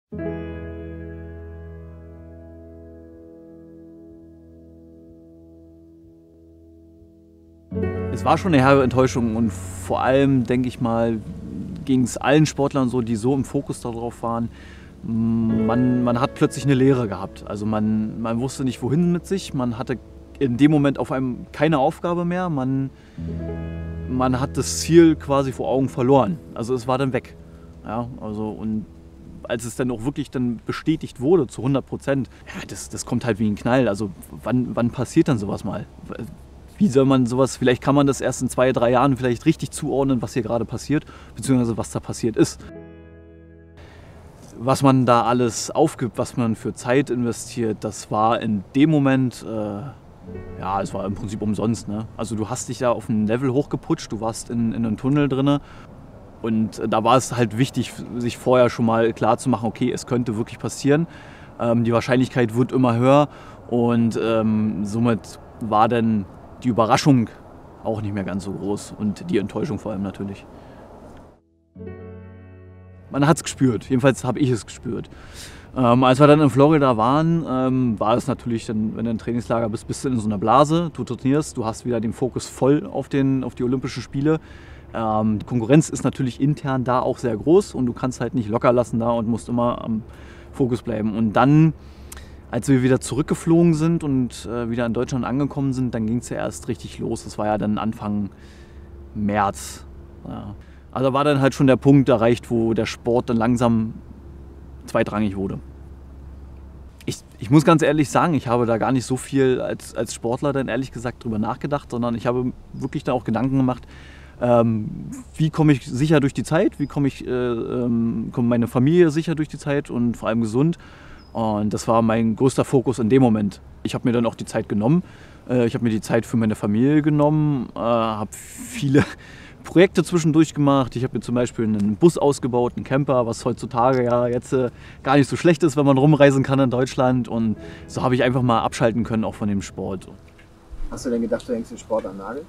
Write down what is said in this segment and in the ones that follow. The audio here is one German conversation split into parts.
Es war schon eine herbe Enttäuschung und vor allem, denke ich mal, ging es allen Sportlern so, die so im Fokus darauf waren. Man hat plötzlich eine Leere gehabt. Also man wusste nicht, wohin mit sich. Man hatte in dem Moment auf einem keine Aufgabe mehr. Man hat das Ziel quasi vor Augen verloren. Also es war dann weg. Ja, also und als es dann auch wirklich dann bestätigt wurde zu 100%, ja, das kommt halt wie ein Knall. Also wann passiert dann sowas mal? Wie soll man sowas, vielleicht kann man das erst in 2, 3 Jahren vielleicht richtig zuordnen, was hier gerade passiert, beziehungsweise was da passiert ist. Was man da alles aufgibt, was man für Zeit investiert, das war in dem Moment, ja, es war im Prinzip umsonst. Ne? Also du hast dich da auf ein Level hochgeputscht, du warst in einem Tunnel drin und da war es halt wichtig, sich vorher schon mal klar zu machen, okay, es könnte wirklich passieren, die Wahrscheinlichkeit wird immer höher und somit war dann die Überraschung auch nicht mehr ganz so groß und die Enttäuschung vor allem natürlich. Man hat es gespürt, jedenfalls habe ich es gespürt. Als wir dann in Florida waren, war es natürlich, dann, wenn du im Trainingslager bist du in so einer Blase, du trainierst, du hast wieder den Fokus voll auf die Olympischen Spiele. Die Konkurrenz ist natürlich intern da auch sehr groß und du kannst halt nicht locker lassen da und musst immer am Fokus bleiben. Und dann, als wir wieder zurückgeflogen sind und wieder in Deutschland angekommen sind, dann ging es ja erst richtig los. Das war ja dann Anfang März. Ja. Also war dann halt schon der Punkt erreicht, wo der Sport dann langsam zweitrangig wurde. Ich muss ganz ehrlich sagen, ich habe da gar nicht so viel als Sportler dann ehrlich gesagt drüber nachgedacht, sondern ich habe wirklich da auch Gedanken gemacht, wie komme ich sicher durch die Zeit, wie kommt meine Familie sicher durch die Zeit und vor allem gesund. Und das war mein größter Fokus in dem Moment. Ich habe mir dann auch die Zeit genommen. Ich habe mir die Zeit für meine Familie genommen, habe viele Projekte zwischendurch gemacht. Ich habe mir zum Beispiel einen Bus ausgebaut, einen Camper, was heutzutage ja jetzt gar nicht so schlecht ist, wenn man rumreisen kann in Deutschland. Und so habe ich einfach mal abschalten können, auch von dem Sport. Hast du denn gedacht, du hängst den Sport am Nagel?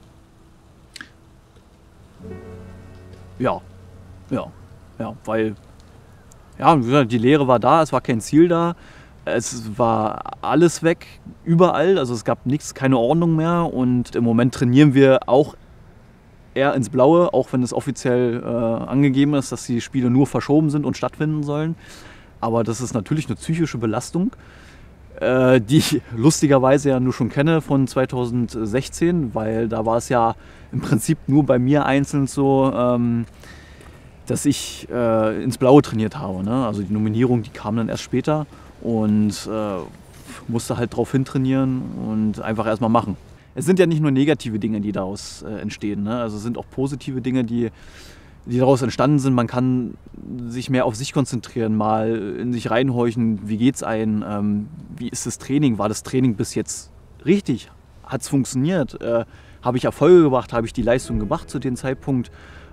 Ja, weil ja, wie gesagt, die Lehre war da, es war kein Ziel da, es war alles weg, überall, also es gab nichts, keine Ordnung mehr und im Moment trainieren wir auch eher ins Blaue, auch wenn es offiziell angegeben ist, dass die Spiele nur verschoben sind und stattfinden sollen. Aber das ist natürlich eine psychische Belastung, die ich lustigerweise ja nur schon kenne von 2016, weil da war es ja im Prinzip nur bei mir einzeln so, dass ich ins Blaue trainiert habe. Ne? Also die Nominierung, die kam dann erst später und musste halt drauf hintrainieren und einfach erstmal machen. Es sind ja nicht nur negative Dinge, die daraus entstehen. Ne? Also es sind auch positive Dinge, die daraus entstanden sind. Man kann sich mehr auf sich konzentrieren, mal in sich reinhorchen, wie geht's einem, wie ist das Training, war das Training bis jetzt richtig, hat es funktioniert, habe ich Erfolge gebracht, habe ich die Leistung gebracht zu dem Zeitpunkt.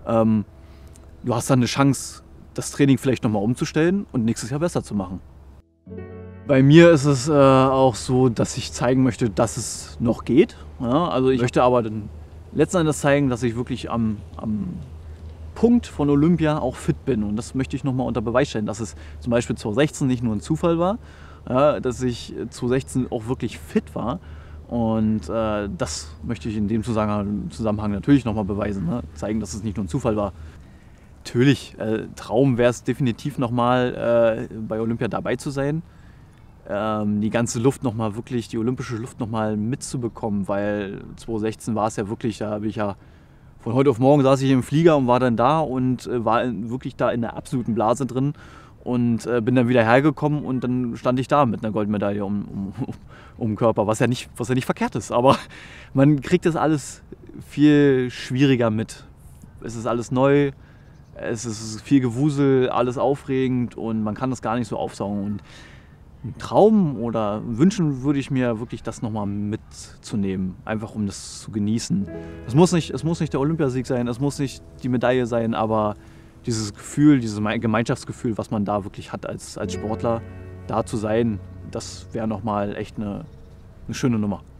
Du hast dann eine Chance, das Training vielleicht nochmal umzustellen und nächstes Jahr besser zu machen. Bei mir ist es auch so, dass ich zeigen möchte, dass es noch geht. Ja, also ich möchte aber dann letzten Endes zeigen, dass ich wirklich am Punkt von Olympia auch fit bin. Und das möchte ich nochmal unter Beweis stellen, dass es zum Beispiel 2016 nicht nur ein Zufall war, dass ich 2016 auch wirklich fit war. Und das möchte ich in dem Zusammenhang natürlich nochmal beweisen, ne? Zeigen, dass es nicht nur ein Zufall war. Natürlich, Traum wäre es definitiv nochmal bei Olympia dabei zu sein. Die ganze Luft nochmal wirklich, die olympische Luft nochmal mitzubekommen, weil 2016 war es ja wirklich, da habe ich ja von heute auf morgen saß ich im Flieger und war dann da und war wirklich da in der absoluten Blase drin und bin dann wieder hergekommen und dann stand ich da mit einer Goldmedaille um den Körper, was ja nicht verkehrt ist, aber man kriegt das alles viel schwieriger mit. Es ist alles neu, es ist viel Gewusel, alles aufregend und man kann das gar nicht so aufsaugen. Und ein Traum oder wünschen würde ich mir wirklich, das nochmal mitzunehmen, einfach um das zu genießen. Es muss nicht der Olympiasieg sein, es muss nicht die Medaille sein, aber dieses Gefühl, dieses Gemeinschaftsgefühl, was man da wirklich hat als Sportler, da zu sein, das wäre nochmal echt eine schöne Nummer.